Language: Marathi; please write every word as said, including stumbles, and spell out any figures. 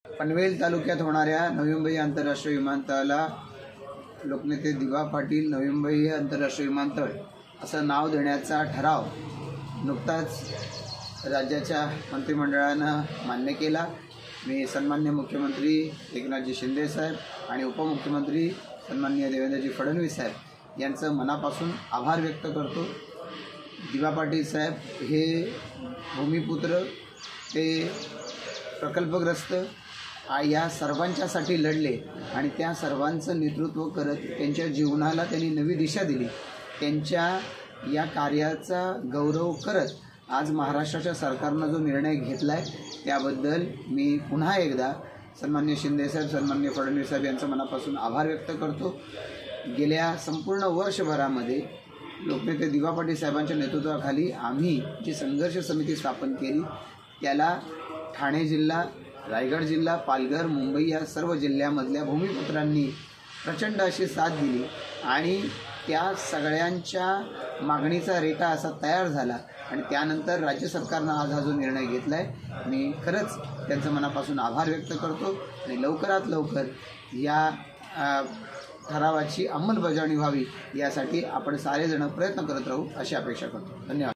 पनवेल तालुक्यात होणाऱ्या नवी मुंबई आंतरराष्ट्रीय विमानतळाला लोकनेते दिवा पाटील नवी मुंबई आंतरराष्ट्रीय विमानतळ असं नाव देण्याचा ठराव नुकताच राज्याच्या मंत्रिमंडळानं मान्य केला। मी सन्माननीय मुख्यमंत्री एकनाथजी शिंदे साहेब आणि उपमुख्यमंत्री सन्माननीय देवेंद्रजी फडणवीस साहेब यांचं मनापासून आभार व्यक्त करतो। दिवा पाटील साहेब हे भूमिपुत्र, ते प्रकल्पग्रस्त या सर्वांच्यासाठी लढले आणि त्या सर्वांचं नेतृत्व करत त्यांच्या जीवनाला त्यांनी नवी दिशा दिली। त्यांच्या या कार्याचा गौरव करत आज महाराष्ट्राच्या सरकारनं जो निर्णय घेतला आहे त्याबद्दल मी पुन्हा एकदा सन्माननीय शिंदेसाहेब, सन्माननीय फडणवीस साहेब यांचं मनापासून आभार व्यक्त करतो। गेल्या संपूर्ण वर्षभरामध्ये लोकनेते दिवा पाटील साहेबांच्या नेतृत्वाखाली आम्ही जी संघर्ष समिती स्थापन केली त्याला ठाणे जिल्हा, रायगड जिल्हा, पालघर, मुंबई या सर्व जिल्ह्यामधल्या भूमिपुत्रांनी प्रचंड अशी साथ दिली आणि त्या सगळ्यांच्या मागणीचा रेटा असा तयार झाला आणि त्यानंतर राज्य सरकारनं आज हा जो निर्णय घेतला आहे मी खरंच त्यांचं मनापासून आभार व्यक्त करतो आणि लवकरात लवकर या ठरावाची अंमलबजावणी व्हावी यासाठी आपण सारेजण प्रयत्न करत राहू अशी अपेक्षा करतो। धन्यवाद।